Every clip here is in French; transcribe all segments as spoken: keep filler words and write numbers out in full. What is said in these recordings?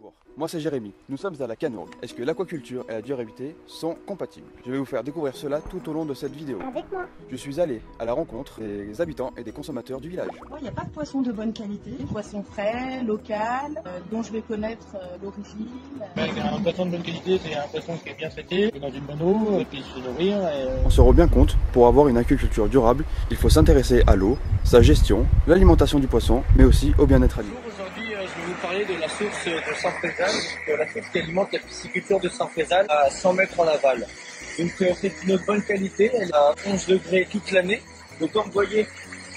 Bonjour, moi c'est Jérémy, nous sommes à la Canourgue. Est-ce que l'aquaculture et la durabilité sont compatibles? Je vais vous faire découvrir cela tout au long de cette vidéo. Avec moi. Je suis allé à la rencontre des habitants et des consommateurs du village. Il n'y a pas de poisson de bonne qualité, des poissons frais, local, euh, dont je vais connaître euh, l'origine. Ben, un poisson de bonne qualité, c'est un poisson qui est bien traité, dans une bonne eau, et puis se nourrir. Et... On se rend bien compte, pour avoir une aquaculture durable, il faut s'intéresser à l'eau, sa gestion, l'alimentation du poisson, mais aussi au bien-être animal. Aujourd'hui, je vais vous parler de la source de Saint-Frézal, la source qui alimente la pisciculture de Saint-Frézal à cent mètres en aval. Donc c'est une bonne qualité, elle a onze degrés toute l'année. Donc comme vous voyez,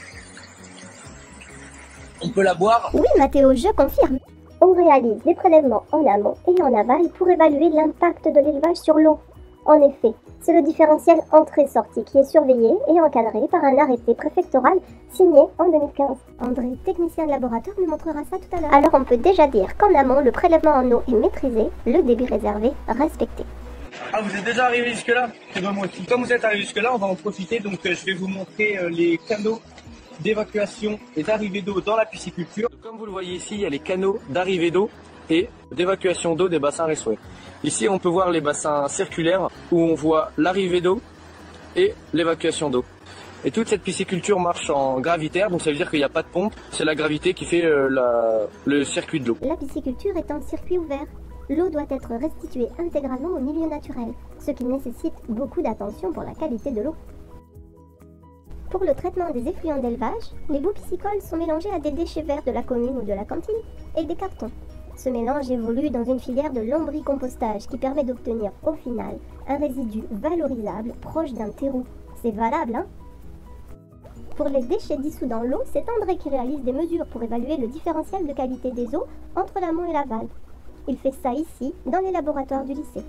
on peut la boire. Oui Mathéo, je confirme. On réalise des prélèvements en amont et en aval pour évaluer l'impact de l'élevage sur l'eau. En effet, c'est le différentiel entrée-sortie qui est surveillé et encadré par un arrêté préfectoral signé en deux mille quinze. André, technicien de laboratoire, nous montrera ça tout à l'heure. Alors on peut déjà dire qu'en amont, le prélèvement en eau est maîtrisé, le débit réservé respecté. Ah, vous êtes déjà arrivé jusque là? C'est bon, moi aussi. Comme vous êtes arrivé jusque là, on va en profiter. Donc euh, je vais vous montrer euh, les canaux d'évacuation et d'arrivée d'eau dans la pisciculture. Comme vous le voyez ici, il y a les canaux d'arrivée d'eau et d'évacuation d'eau des bassins restaués. Ici, on peut voir les bassins circulaires où on voit l'arrivée d'eau et l'évacuation d'eau. Et toute cette pisciculture marche en gravitaire, donc ça veut dire qu'il n'y a pas de pompe, c'est la gravité qui fait euh, la, le circuit de l'eau. La pisciculture est un circuit ouvert. L'eau doit être restituée intégralement au milieu naturel, ce qui nécessite beaucoup d'attention pour la qualité de l'eau. Pour le traitement des effluents d'élevage, les boues piscicoles sont mélangées à des déchets verts de la commune ou de la cantine et des cartons. Ce mélange évolue dans une filière de lombricompostage qui permet d'obtenir au final un résidu valorisable proche d'un terreau. C'est valable, hein? Pour les déchets dissous dans l'eau, c'est André qui réalise des mesures pour évaluer le différentiel de qualité des eaux entre l'amont et l'aval. Il fait ça ici, dans les laboratoires du lycée.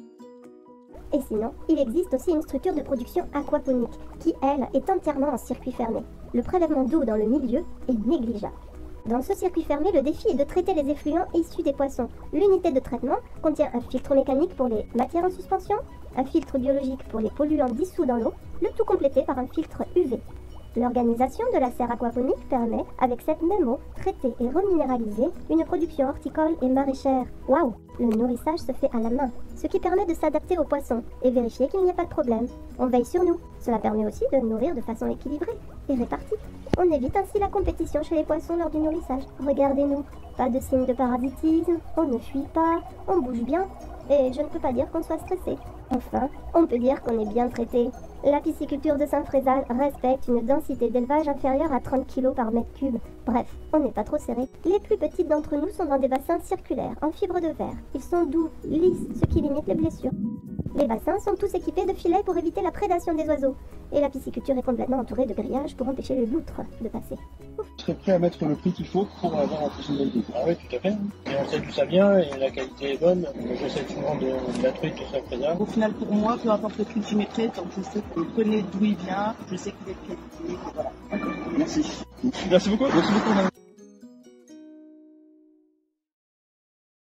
Et sinon, il existe aussi une structure de production aquaponique qui, elle, est entièrement en circuit fermé. Le prélèvement d'eau dans le milieu est négligeable. Dans ce circuit fermé, le défi est de traiter les effluents issus des poissons. L'unité de traitement contient un filtre mécanique pour les matières en suspension, un filtre biologique pour les polluants dissous dans l'eau, le tout complété par un filtre U V. L'organisation de la serre aquaponique permet, avec cette même eau, traitée et reminéralisée, une production horticole et maraîchère. Waouh! Le nourrissage se fait à la main, ce qui permet de s'adapter aux poissons et vérifier qu'il n'y a pas de problème. On veille sur nous. Cela permet aussi de nourrir de façon équilibrée et répartie. On évite ainsi la compétition chez les poissons lors du nourrissage. Regardez-nous, pas de signe de parasitisme, on ne fuit pas, on bouge bien, et je ne peux pas dire qu'on soit stressé. Enfin, on peut dire qu'on est bien traité. La pisciculture de Saint-Frézal respecte une densité d'élevage inférieure à trente kilos par mètre cube. Bref, on n'est pas trop serré. Les plus petites d'entre nous sont dans des bassins circulaires, en fibre de verre. Ils sont doux, lisses, ce qui limite les blessures. Les bassins sont tous équipés de filets pour éviter la prédation des oiseaux. Et la pisciculture est complètement entourée de grillages pour empêcher les loutres de passer. Je serais prêt à mettre le prix qu'il faut pour avoir un piscine de vie. Ah oui, tout à fait. Et on sait d'où ça vient et la qualité est bonne. Je sais souvent de, de la truite de Saint-Frézal. Au final, pour moi, peu importe le prix que je mettrai, tant que je sais que je connais d'où il vient, je sais qu'il est de qualité, voilà. Merci. Merci beaucoup. Merci beaucoup.